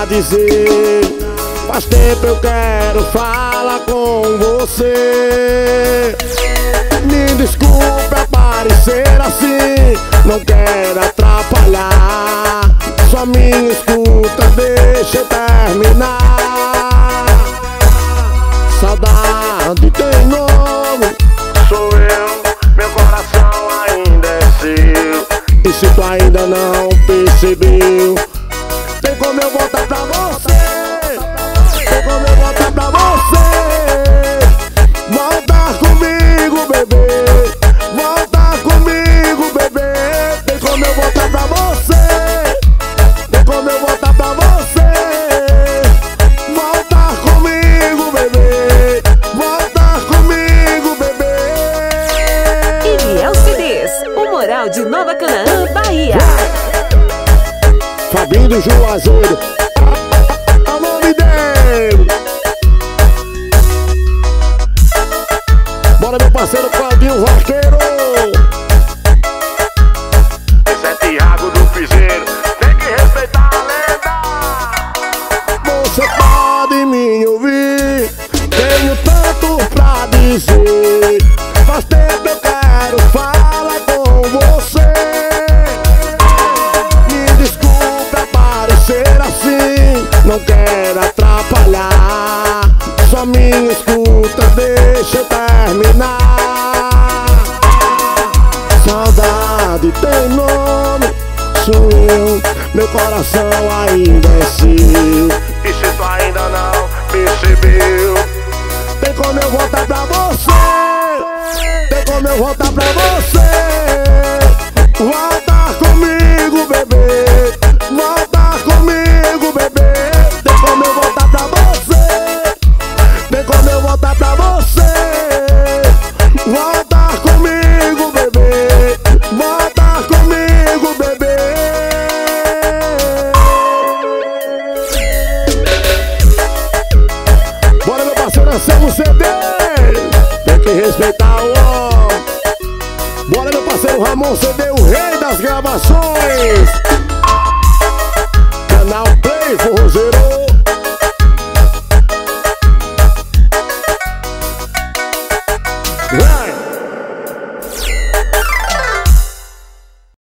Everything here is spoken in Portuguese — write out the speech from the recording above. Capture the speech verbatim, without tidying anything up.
pra dizer. Faz tempo eu quero falar com você. Me desculpe aparecer assim, não quero atrapalhar. Só me escuta, deixa eu terminar. Saudade tem nome, sou eu, meu coração ainda é seu. E se tu ainda não percebeu, tem como eu voltar pra você. Tem como eu voltar pra você. Volta comigo, bebê. Volta comigo, bebê. Tem como eu voltar pra você. Tem como eu voltar pra você. Volta comigo, bebê. Volta comigo, bebê. Iriel C Ds, o Moral de Nova Canaã, Bahia. Fabinho do Juazeiro, é o nome dele. Bora, meu parceiro Claudinho Vaqueiro. Esse é Thiago do Piseiro, tem que respeitar a lenda. Você pode me ouvir, tenho tanto pra dizer. Faz tempo eu quero falar com você. Me desculpe aparecer assim, não quero atrapalhar. Só me escuta, deixa eu terminar. Saudade tem nome, sou eu, meu coração ainda é seu. E se tu ainda não percebeu, tem como eu voltar pra você. Tem como eu voltar pra você. Volta comigo, bebê. Volta comigo, bebê. Tem como eu voltar pra você. Tem como eu voltar pra você. Volta comigo, bebê. Volta comigo, bebê. Bora, meu parceiro, Anselmo C D. Tem que respeitar o homem. Bora, meu parceiro Ramon C D, o rei das gravações. Canal Play Forrozeiro.